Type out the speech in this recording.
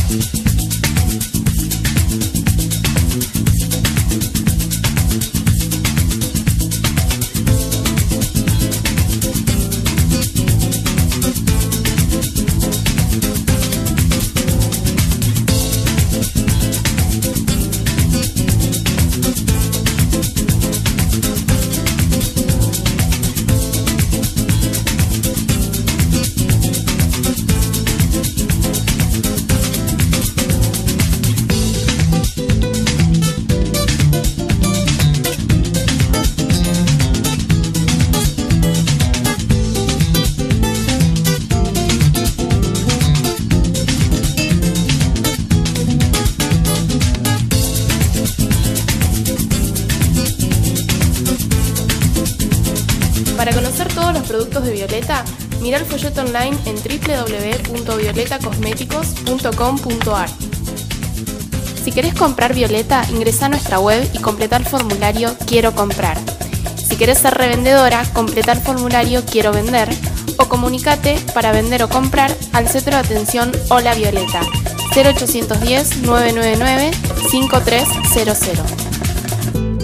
Para conocer todos los productos de Violeta, mira el folleto online en www.violetacosméticos.com.ar. Si querés comprar Violeta, ingresá a nuestra web y completa el formulario Quiero comprar. Si querés ser revendedora, completa el formulario Quiero vender o comunicate para vender o comprar al centro de atención Hola Violeta 0810 999 5300.